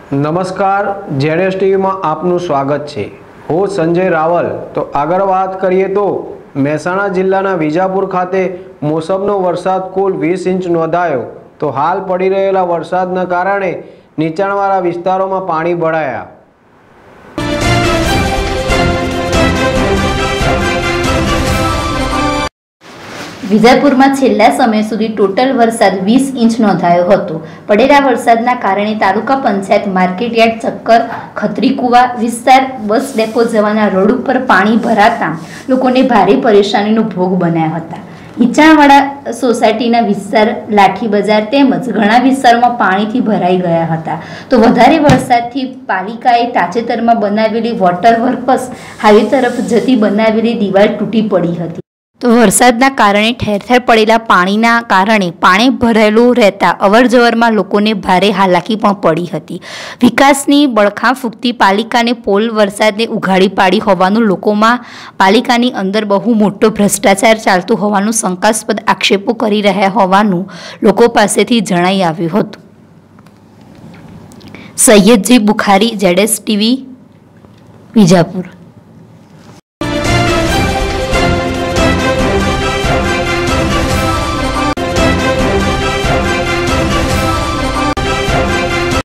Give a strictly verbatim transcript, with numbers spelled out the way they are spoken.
નમસ્કાર, જેડેસ ટીવીમાં આપનું સ્વાગત છે। હું સંજય રાવલ। તો આગળ વાત કરીએ તો મહેસાણા જિલ્લાના વિજાપુર ખાતે મોસમનો વરસાદ કુલ વીસ ઇંચ નોંધાયો। તો હાલ પડી રહેલા વરસાદના કારણે નીચાણવાળા વિસ્તારોમાં પાણી ભરાયા। વિજાપુરમાં છેલ્લા સમય સુધી ટોટલ વરસાદ વીસ ઇંચ નોંધાયો હતો। પડેલા વરસાદના કારણે તાલુકા પંચાયત માર્કેટયાર્ડ ચક્કર ખત્રીકુવા વિસ્તાર બસ ડેપો જવાના રોડ ઉપર પાણી ભરાતા લોકોને ભારે પરેશાનીનો ભોગ બન્યા હતા। નીચાણવાળા સોસાયટીના વિસ્તાર લાઠી બજાર તેમજ ઘણા વિસ્તારોમાં પાણીથી ભરાઈ ગયા હતા। તો વધારે વરસાદથી પાલિકાએ તાજેતરમાં બનાવેલી વોટર વર્કસ હાઈવે તરફ જતી બનાવેલી દિવાલ તૂટી પડી હતી। તો વરસાદના કારણે ઠેર ઠેર પડેલા પાણીના કારણે પાણી ભરેલું રહેતા અવરજવરમાં લોકોને ભારે હાલાકી પણ પડી હતી। વિકાસની બળખા ફૂંકતી પાલિકાને પોલ વરસાદને ઉઘાડી પાડી હોવાનું લોકોમાં પાલિકાની અંદર બહુ મોટો ભ્રષ્ટાચાર ચાલતું હોવાનું શંકાસ્પદ આક્ષેપો કરી રહ્યા હોવાનું લોકો પાસેથી જણાઈ આવ્યું હતું। સૈયદજી બુખારી, જેડેસ ટીવી, વિજાપુર।